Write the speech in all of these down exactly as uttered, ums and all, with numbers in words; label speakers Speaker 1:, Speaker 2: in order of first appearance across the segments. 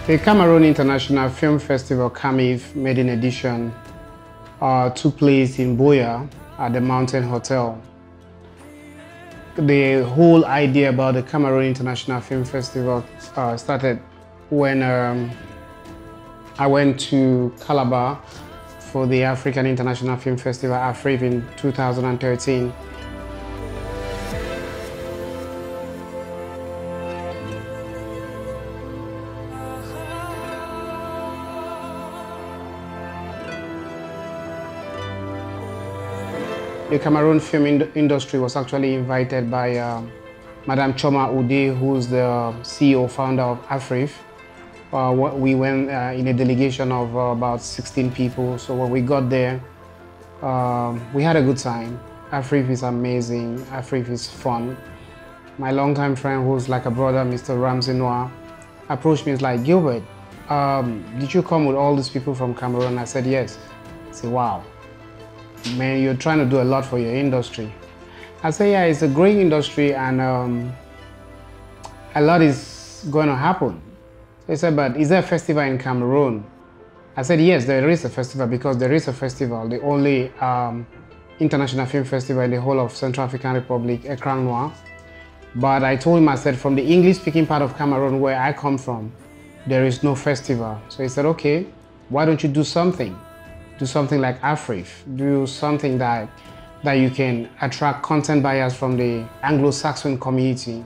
Speaker 1: The Cameroon International Film Festival, Camiff, maiden edition, uh, took place in Boya at the Mountain Hotel. The whole idea about the Cameroon International Film Festival uh, started when um, I went to Calabar for the African International Film Festival, AFRIF, in two thousand thirteen. The Cameroon film in industry was actually invited by uh, Madame Choma Ude, who's the C E O founder of AFRIF. Uh, we went uh, in a delegation of uh, about sixteen people. So when we got there, um, we had a good time. AFRIF is amazing. AFRIF is fun. My longtime friend, who's like a brother, Mister Ramsey Noir, approached me. He's like, Gilbert, um, did you come with all these people from Cameroon? I said, yes. I said, wow. Man, you're trying to do a lot for your industry. I say, yeah, it's a great industry and um, a lot is going to happen. They said, but is there a festival in Cameroon? I said, yes, there is a festival because there is a festival, the only um, international film festival in the whole of Central African Republic, Écran Noir. But I told him, I said, from the English-speaking part of Cameroon where I come from, there is no festival. So he said, okay, why don't you do something? Do something like AFRIF, do something that, that you can attract content buyers from the Anglo-Saxon community.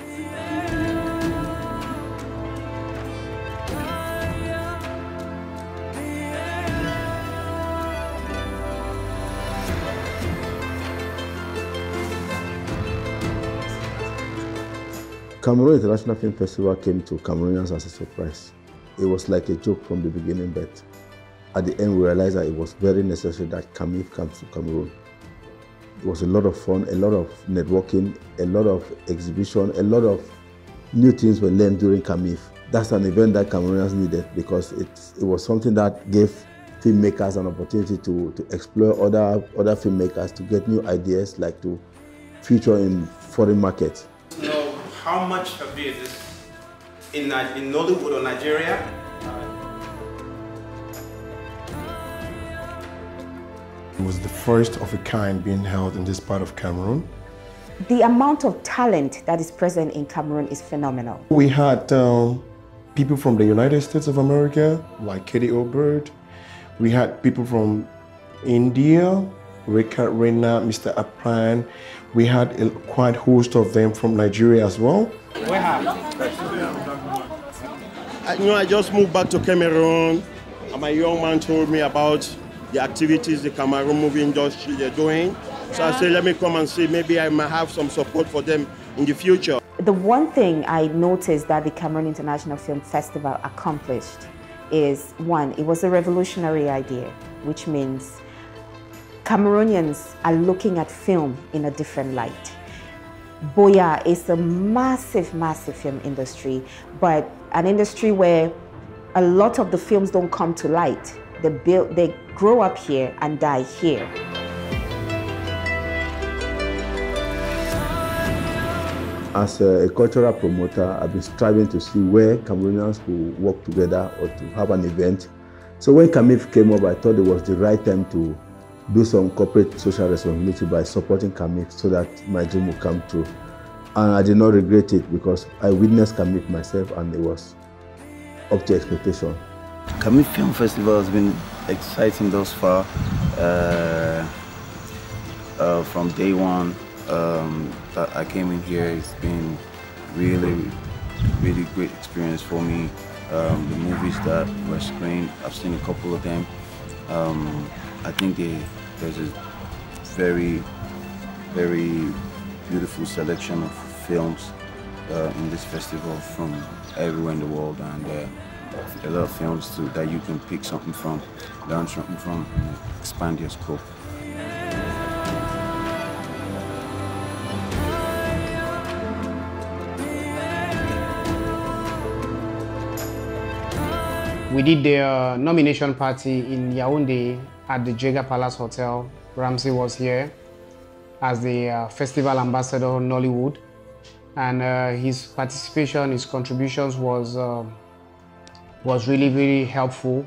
Speaker 2: Cameroon International Film Festival came to Cameroonians as a surprise. It was like a joke from the beginning, but at the end, we realized that it was very necessary that Camiff comes to Cameroon. It was a lot of fun, a lot of networking, a lot of exhibition, a lot of new things were learned during Camiff. That's an event that Cameroonians needed because it, it was something that gave filmmakers an opportunity to, to explore other, other filmmakers, to get new ideas, like to feature in foreign markets.
Speaker 3: You know, how much of it is in, in Nollywood or Nigeria?
Speaker 4: It was the first of a kind being held in this part of Cameroon.
Speaker 5: The amount of talent that is present in Cameroon is phenomenal.
Speaker 4: We had um, people from the United States of America, like Katie Obert. We had people from India, Rika Rena, Mister Apran. We had a quite host of them from Nigeria as well.
Speaker 6: I, you know, I just moved back to Cameroon, and my young man told me about the activities the Cameroon movie industry they're doing. So I said, let me come and see, maybe I might have some support for them in the future.
Speaker 5: The one thing I noticed that the Cameroon International Film Festival accomplished is, one, it was a revolutionary idea, which means Cameroonians are looking at film in a different light. Boya is a massive, massive film industry, but an industry where a lot of the films don't come to light. They, build, they grow up here and die here.
Speaker 2: As a, a cultural promoter, I've been striving to see where Cameroonians will work together or to have an event. So when Camiff came up, I thought it was the right time to do some corporate social responsibility by supporting Camiff so that my dream would come true. And I did not regret it because I witnessed Camiff myself and it was up to expectation.
Speaker 7: Cameroon Film Festival has been exciting thus far. Uh, uh, from day one um, that I came in here, it's been really, really great experience for me. Um, the movies that were screened, I've seen a couple of them. Um, I think they, there's a very, very beautiful selection of films uh, in this festival from everywhere in the world, and uh, a lot of films to, that you can pick something from, learn something from, and expand your scope.
Speaker 1: We did the uh, nomination party in Yaoundé at the Jega Palace Hotel. Ramsey was here as the uh, festival ambassador of Nollywood, and uh, his participation, his contributions was uh, was really, really helpful.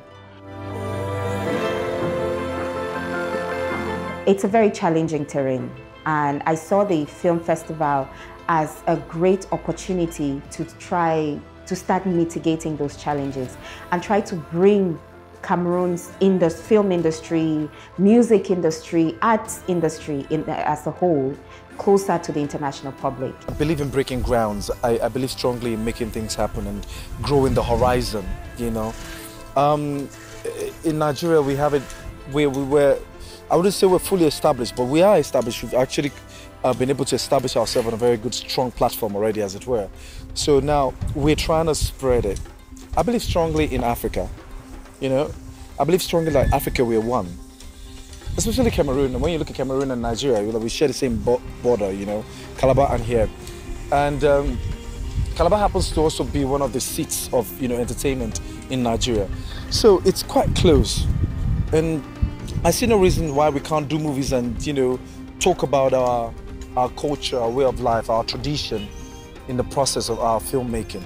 Speaker 5: It's a very challenging terrain, and I saw the film festival as a great opportunity to try to start mitigating those challenges and try to bring Cameroon's indus film industry, music industry, arts industry in, as a whole closer to the international public.
Speaker 8: I believe in breaking grounds. I, I believe strongly in making things happen and growing the horizon, you know. Um, in Nigeria, we have it where we were, I wouldn't say we're fully established, but we are established. We've actually uh, been able to establish ourselves on a very good, strong platform already, as it were. So now we're trying to spread it. I believe strongly in Africa, you know. I believe strongly that Africa, we are one. Especially Cameroon. And when you look at Cameroon and Nigeria, you know, we share the same bo border, you know, Calabar and here. And um, Calabar happens to also be one of the seats of, you know, entertainment in Nigeria. So it's quite close. And I see no reason why we can't do movies and, you know, talk about our, our culture, our way of life, our tradition in the process of our filmmaking.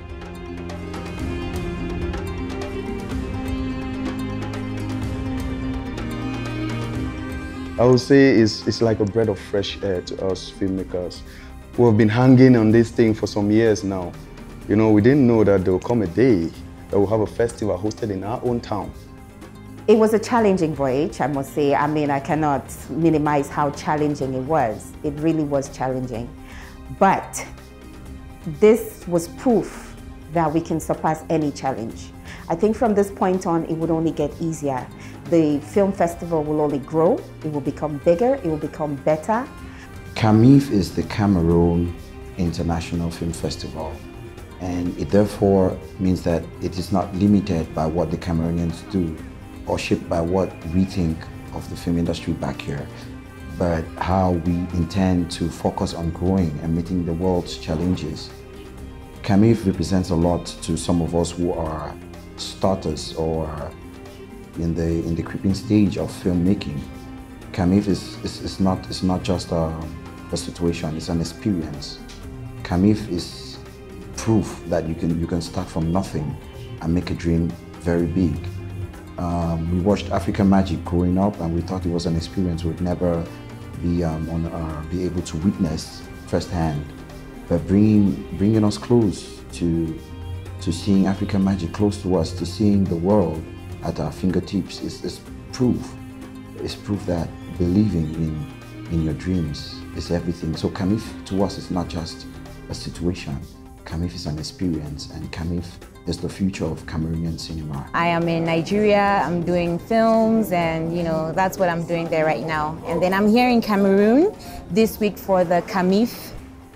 Speaker 9: I would say it's, it's like a breath of fresh air to us filmmakers who have been hanging on this thing for some years now. You know, we didn't know that there will come a day that we'll have a festival hosted in our own town.
Speaker 5: It was a challenging voyage, I must say. I mean, I cannot minimize how challenging it was. It really was challenging. But this was proof that we can surpass any challenge. I think from this point on, it would only get easier. The film festival will only grow, it will become bigger, it will become better.
Speaker 10: Camiff is the Cameroon International Film Festival, and it therefore means that it is not limited by what the Cameroonians do or shaped by what we think of the film industry back here, but how we intend to focus on growing and meeting the world's challenges. Camiff represents a lot to some of us who are starters or in the in the creeping stage of filmmaking. Camiff is, is, is not is not just a, a situation, it's an experience. Camiff is proof that you can you can start from nothing and make a dream very big. Um, we watched African Magic growing up, and we thought it was an experience we'd never be um, on uh, be able to witness firsthand. But bringing bringing us close to to seeing African Magic close to us, to seeing the world at our fingertips is, is proof. It's proof that believing in, in your dreams is everything. So Camiff to us is not just a situation. Camiff is an experience, and Camiff is the future of Cameroonian cinema.
Speaker 11: I am in Nigeria, I'm doing films, and you know, that's what I'm doing there right now. And then I'm here in Cameroon this week for the Camiff.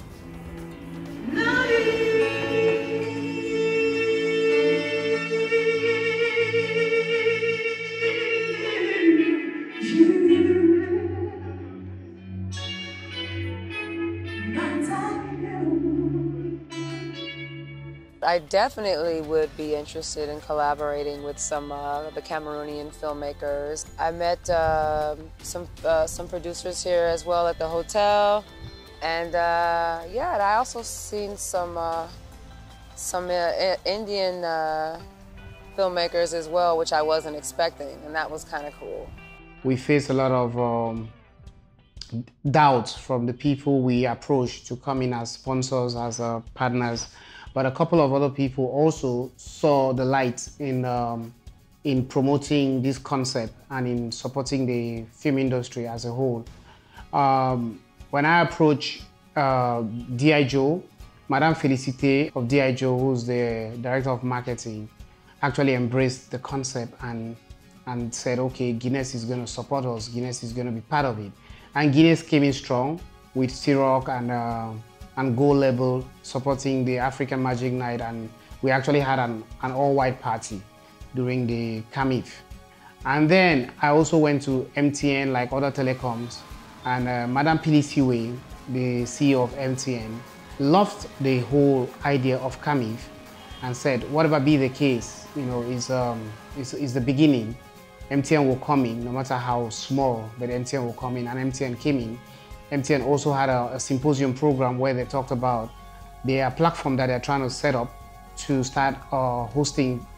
Speaker 12: I definitely would be interested in collaborating with some uh, the Cameroonian filmmakers. I met uh, some uh, some producers here as well at the hotel, and uh, yeah, and I also seen some uh, some uh, Indian uh, filmmakers as well, which I wasn't expecting, and that was kind of cool.
Speaker 1: We faced a lot of um, doubts from the people we approached to come in as sponsors, as uh, partners. But a couple of other people also saw the light in, um, in promoting this concept and in supporting the film industry as a whole. Um, when I approached uh, D I Joe, Madame Félicité of D I Joe, who's the director of marketing, actually embraced the concept and, and said, okay, Guinness is going to support us, Guinness is going to be part of it. And Guinness came in strong with T-Rock and uh, and Go Label supporting the African Magic Night, and we actually had an, an all-white party during the Camiff. And then I also went to M T N like other telecoms, and uh, Madame Pilisiwe, the C E O of M T N, loved the whole idea of Camiff and said, whatever be the case, you know, is um, is, is the beginning. M T N will come in, no matter how small, but M T N will come in, and M T N came in. M T N also had a, a symposium program where they talked about their platform that they're trying to set up to start uh, hosting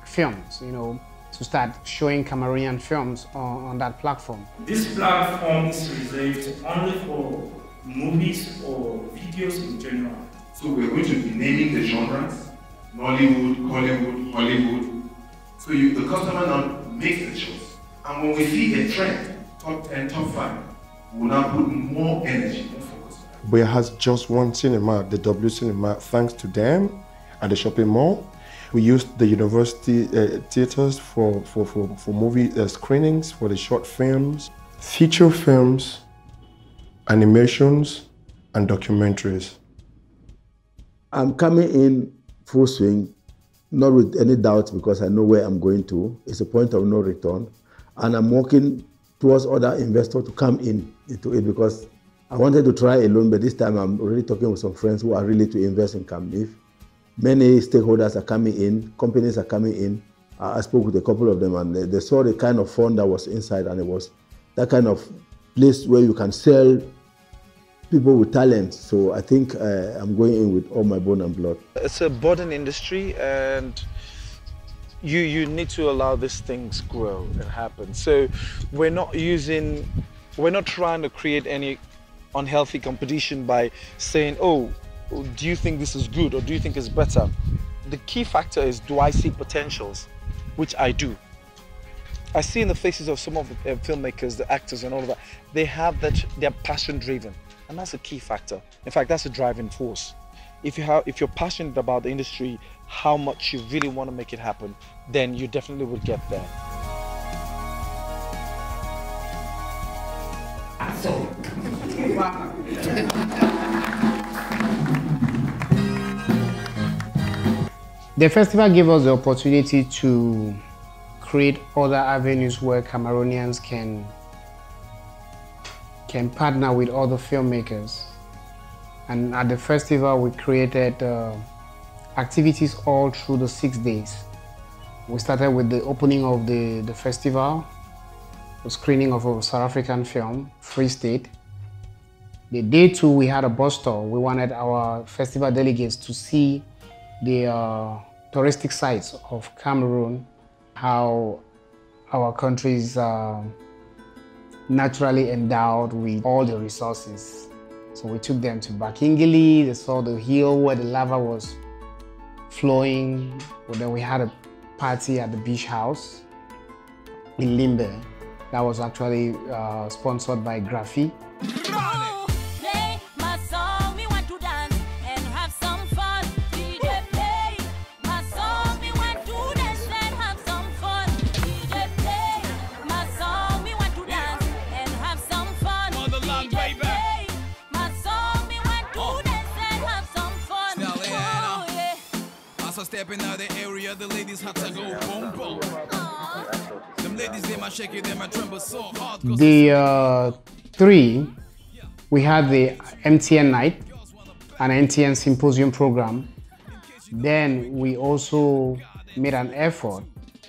Speaker 1: films, you know, to start showing Cameroonian films on, on that platform.
Speaker 13: This platform is reserved only for movies or videos in general.
Speaker 14: So we're going to be naming the genres, Nollywood, Hollywood, Hollywood. So you, the customer now makes the choice. And when we see a trend, top ten, top five, we'll now put more energy, more focus.
Speaker 4: Where has just one cinema, the W Cinema, thanks to them at the shopping mall. We used the university uh, theaters for, for, for, for movie uh, screenings, for the short films, feature films, animations, and documentaries.
Speaker 2: I'm coming in full swing, not with any doubt because I know where I'm going to. It's a point of no return. And I'm working towards other investors to come in into it because I wanted to try alone, but this time I'm already talking with some friends who are ready to invest in Camiff. Many stakeholders are coming in, companies are coming in. Uh, I spoke with a couple of them and they, they saw the kind of fund that was inside, and it was that kind of place where you can sell people with talent. So I think uh, I'm going in with all my bone and blood.
Speaker 8: It's a budding industry, and you you need to allow these things grow and happen. So we're not using, we're not trying to create any unhealthy competition by saying, oh, do you think this is good or do you think it's better? The key factor is, do I see potentials? Which I do. I see in the faces of some of the uh, filmmakers, the actors and all of that, they have that, they're passion driven. And that's a key factor. In fact, that's a driving force. If, you have, if you're passionate about the industry, how much you really want to make it happen, then you definitely will get there.
Speaker 1: So. The festival gave us the opportunity to create other avenues where Cameroonians can, can partner with other filmmakers. And at the festival, we created uh, activities all through the six days. We started with the opening of the, the festival, the screening of a South African film, Free State. The day two, we had a bus tour. We wanted our festival delegates to see the uh, touristic sites of Cameroon, how our country is uh, naturally endowed with all the resources. So we took them to Bakingili, they saw the hill where the lava was flowing. Well, then we had a party at the beach house in Limbe. That was actually uh, sponsored by Graphy.
Speaker 15: Stepping out the area, the ladies had to go boom boom. Them ladies, they might shake it, they might tremble so hard.
Speaker 1: The uh, three, we had the M T N night, an M T N symposium program. Then we also made an effort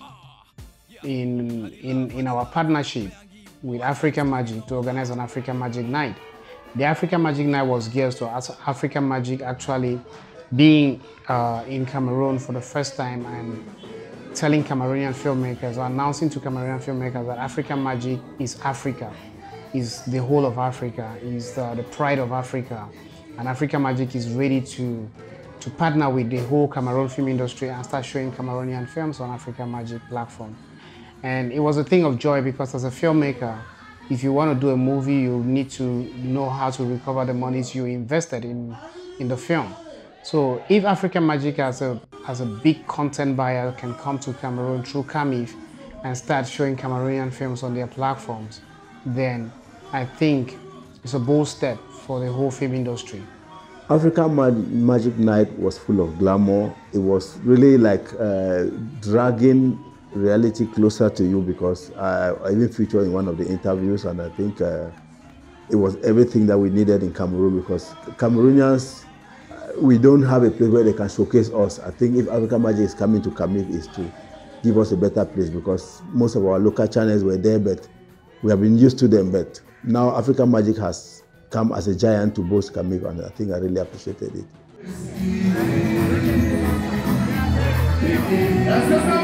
Speaker 1: in, in, in our partnership with African Magic to organize an African Magic night. The African Magic night was geared to African Magic actually being uh, in Cameroon for the first time and telling Cameroonian filmmakers, or announcing to Cameroonian filmmakers that African Magic is Africa, is the whole of Africa, is uh, the pride of Africa. And African Magic is ready to, to partner with the whole Cameroon film industry and start showing Cameroonian films on African Magic platform. And it was a thing of joy because as a filmmaker, if you want to do a movie, you need to know how to recover the monies you invested in, in the film. So if African Magic as a, as a big content buyer can come to Cameroon through Camiff and start showing Cameroonian films on their platforms, then I think it's a bold step for the whole film industry.
Speaker 2: African Magic Night was full of glamour. It was really like uh, dragging reality closer to you because I, I even featured in one of the interviews, and I think uh, it was everything that we needed in Cameroon because Cameroonians, we don't have a place where they can showcase us. I think if African Magic is coming to Camiff, is to give us a better place because most of our local channels were there, but we have been used to them. But now African Magic has come as a giant to boast Camiff, and I think I really appreciated it.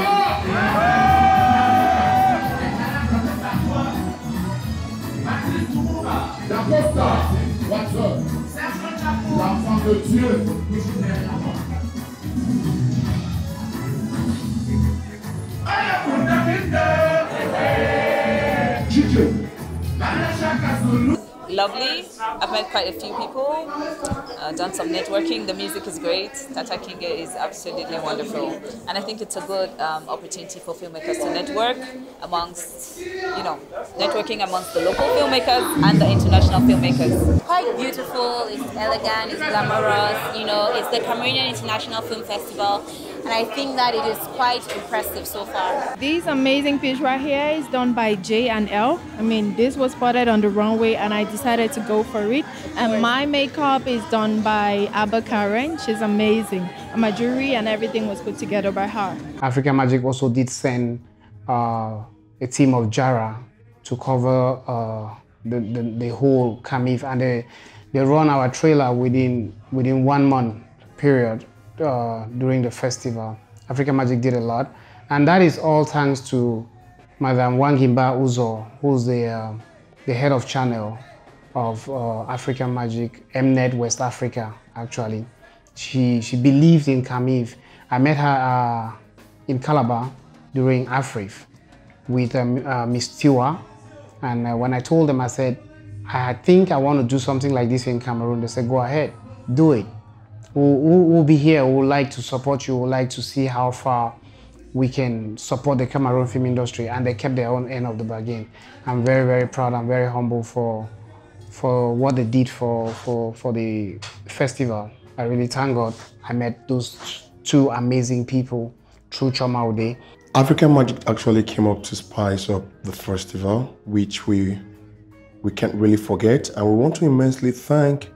Speaker 16: Lovely. I've met quite a few people, uh, done some networking. The music is great. Tata King is absolutely wonderful. And I think it's a good um, opportunity for filmmakers to network amongst, you know, networking amongst the local filmmakers and the international filmmakers.
Speaker 17: Quite beautiful, it's elegant, it's glamorous, you know, it's the Cameroon International Film Festival. And I think that it is quite impressive so far.
Speaker 18: This amazing piece right here is done by J and L. I mean, this was spotted on the runway and I decided to go for it. And my makeup is done by Abba Karen. She's amazing. And my jewelry and everything was put together by her.
Speaker 1: African Magic also did send uh, a team of Jara to cover uh, the, the, the whole Camiff, and they, they run our trailer within, within one month period. Uh, during the festival. African Magic did a lot, and that is all thanks to Madam Wangimba Uzo, who's the, uh, the head of channel of uh, African Magic, Mnet West Africa, actually. She, she believed in Camiff. I met her uh, in Calabar during Afrif with um, uh, Miss Tiwa, and uh, when I told them, I said, I think I want to do something like this in Cameroon. They said, go ahead, do it. We'll, we'll be here, we would like to support you, we would like to see how far we can support the Cameroon film industry, and they kept their own end of the bargain. I'm very, very proud, I'm very humble for, for what they did for, for, for the festival. I really thank God I met those two amazing people through Choma Ude.
Speaker 4: African Magic actually came up to spice up the festival, which we, we can't really forget, and we want to immensely thank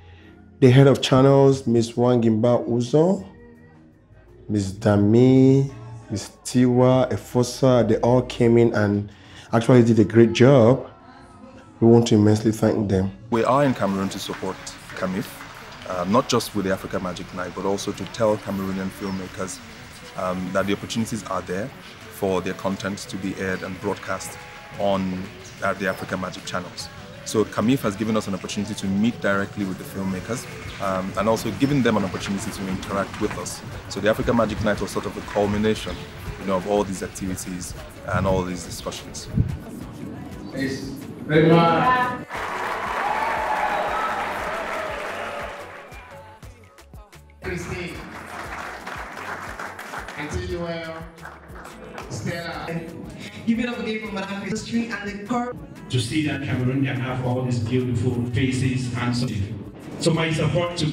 Speaker 4: the head of channels, Miss Wangimba Uzo, Miss Dami, Miss Tiwa, Efosa. They all came in and actually did a great job. We want to immensely thank them.
Speaker 19: We are in Cameroon to support Camiff, uh, not just with the Africa Magic Night, but also to tell Cameroonian filmmakers um, that the opportunities are there for their content to be aired and broadcast on uh, the Africa Magic channels. So Camiff has given us an opportunity to meet directly with the filmmakers um, and also given them an opportunity to interact with us. So the Africa Magic Night was sort of the culmination, you know, of all these activities and all these discussions.
Speaker 15: Very much.
Speaker 1: Christine, until you were Stella.
Speaker 20: Give it up again for Madame Christine and the car.
Speaker 13: To see that Cameroon can have all these beautiful faces and so So my support to...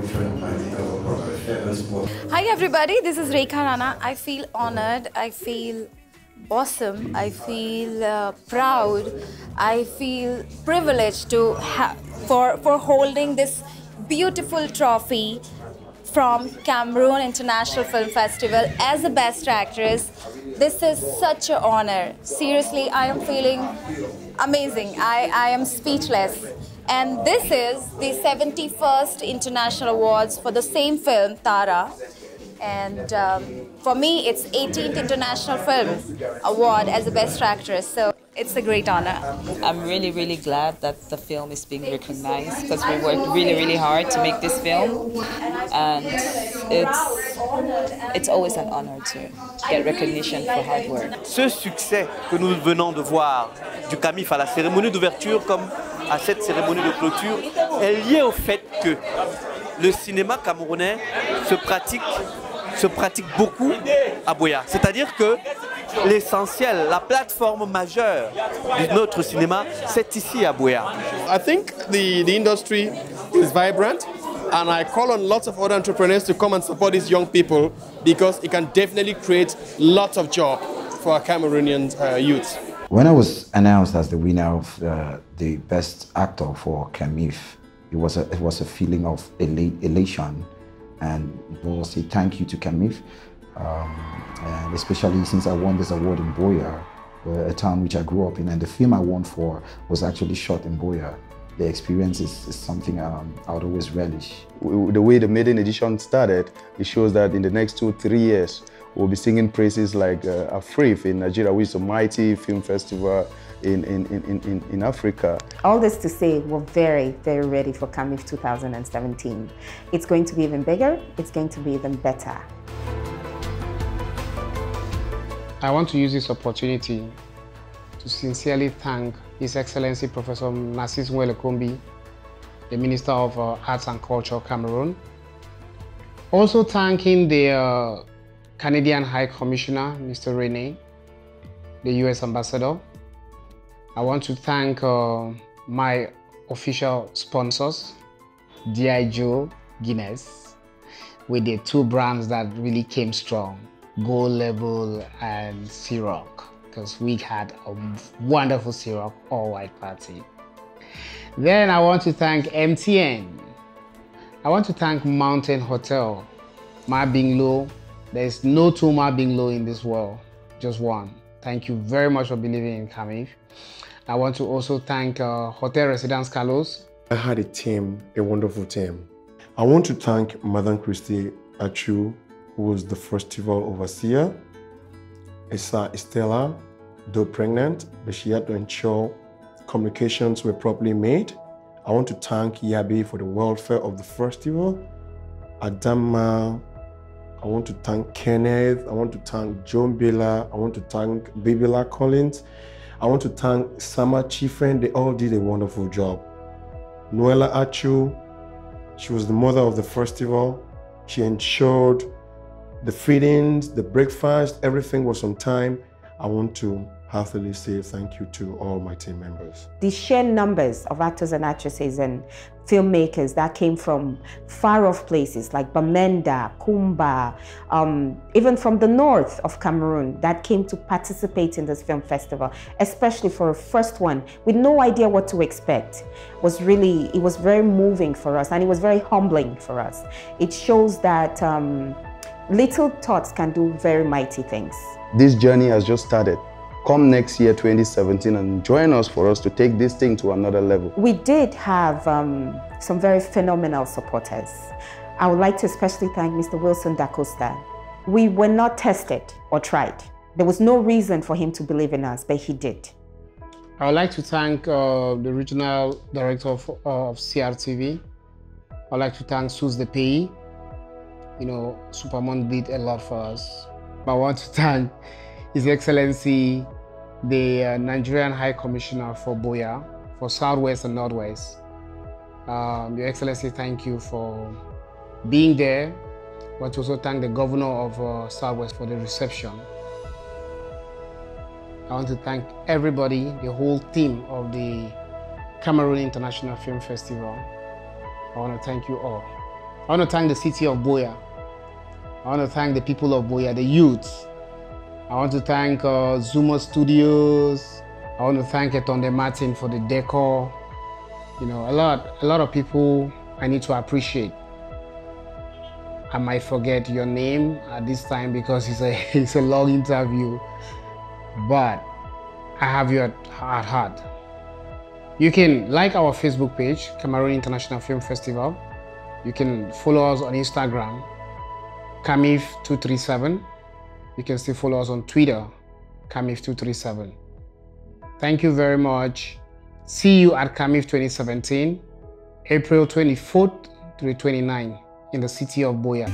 Speaker 17: Hi everybody, this is Rekha Rana. I feel honored, I feel awesome, I feel uh, proud, I feel privileged to ha for, for holding this beautiful trophy from Cameroon International Film Festival as a Best Actress. This is such an honor. Seriously, I am feeling amazing. I, I am speechless. And this is the seventy-first International Awards for the same film, Tara. And um, for me, it's eighteenth International Film Award as a Best Actress. So it's a great honor.
Speaker 16: I'm really, really glad that the film is being recognized because we worked really, really hard to make this film. And it's, it's always an honor to get recognition for hard work.
Speaker 21: Ce succès que nous venons de voir du Camiff à la cérémonie d'ouverture comme à cette cérémonie de clôture est lié au fait que le cinéma camerounais se pratique, se pratique beaucoup à Buea. C'est-à-dire que l'essentiel, la plateforme majeure de notre cinéma, c'est ici à Buea.
Speaker 22: I think the, the industry is vibrant, and I call on lots of other entrepreneurs to come and support these young people because it can definitely create lots of jobs for our Cameroonian uh, youth.
Speaker 10: When I was announced as the winner of uh, the Best Actor for Camiff, it was a, it was a feeling of elation, and it was a thank you to Camiff. Um, and especially since I won this award in Buea, uh, a town which I grew up in, and the film I won for was actually shot in Buea. The experience is, is something um, I would always relish.
Speaker 9: The way the maiden edition started, it shows that in the next two, three years, We'll be singing praises like uh, Afrif in Nigeria, which is a mighty film festival in, in, in, in, in Africa.
Speaker 5: All this to say, we're very, very ready for Camiff two thousand seventeen. It's going to be even bigger, it's going to be even better.
Speaker 1: I want to use this opportunity to sincerely thank His Excellency Professor Narcisse Ngouelekombi, the Minister of uh, Arts and Culture, Cameroon. Also thanking the uh, Canadian High Commissioner, Mister Rene, the U S Ambassador. I want to thank uh, my official sponsors, G I Joe, Guinness, with the two brands that really came strong, Gold Label and Ciroc, because we had a wonderful Ciroc all-white party. Then I want to thank M T N. I want to thank Mountain Hotel, Ma Binglo. There's no two Ma Binglo in this world, just one. Thank you very much for believing in Camiff. I want to also thank uh, Hotel Residence Carlos.
Speaker 4: I had a team, a wonderful team. I want to thank Madame Christie Achu, who was the festival overseer. Esa Estella, though pregnant, but she had to ensure communications were properly made. I want to thank Yabi for the welfare of the festival. Adama, I want to thank Kenneth. I want to thank John Bela. I want to thank Bibila Collins. I want to thank Sama Chifen. They all did a wonderful job. Noella Achu, she was the mother of the festival. She ensured the feedings, the breakfast, everything was on time. I want to heartily say thank you to all my team members.
Speaker 5: The sheer numbers of actors and actresses and filmmakers that came from far-off places like Bamenda, Kumba, um, even from the north of Cameroon that came to participate in this film festival, especially for a first one with no idea what to expect, was really, it was very moving for us and it was very humbling for us. It shows that um, little thoughts can do very mighty things.
Speaker 9: This journey has just started. Come next year, twenty seventeen, and join us for us to take this thing to another level.
Speaker 5: We did have um, some very phenomenal supporters. I would like to especially thank Mister Wilson Da Costa. We were not tested or tried. There was no reason for him to believe in us, but he did.
Speaker 1: I would like to thank uh, the regional director of, uh, of C R T V. I'd like to thank Suze De Pays. You know, Supermon did a lot for us. But I want to thank His Excellency, the uh, Nigerian High Commissioner for Boya, for Southwest and Northwest. Um, Your Excellency, thank you for being there. I want to also thank the Governor of uh, Southwest for the reception. I want to thank everybody, the whole team of the Cameroon International Film Festival. I want to thank you all. I want to thank the city of Boya. I want to thank the people of Boya, the youths. I want to thank uh, Zuma Studios. I want to thank Etonde Martin for the decor. You know, a lot, a lot of people I need to appreciate. I might forget your name at this time because it's a, it's a long interview, but I have you at, at heart. You can like our Facebook page, Cameroon International Film Festival. You can follow us on Instagram, Camiff two three seven. You can still follow us on Twitter, Camiff two three seven. Thank you very much. See you at Camiff twenty seventeen, April twenty-fourth to the twenty-ninth in the city of Boya.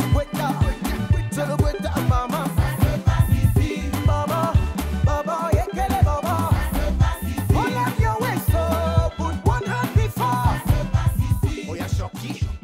Speaker 15: Shocky.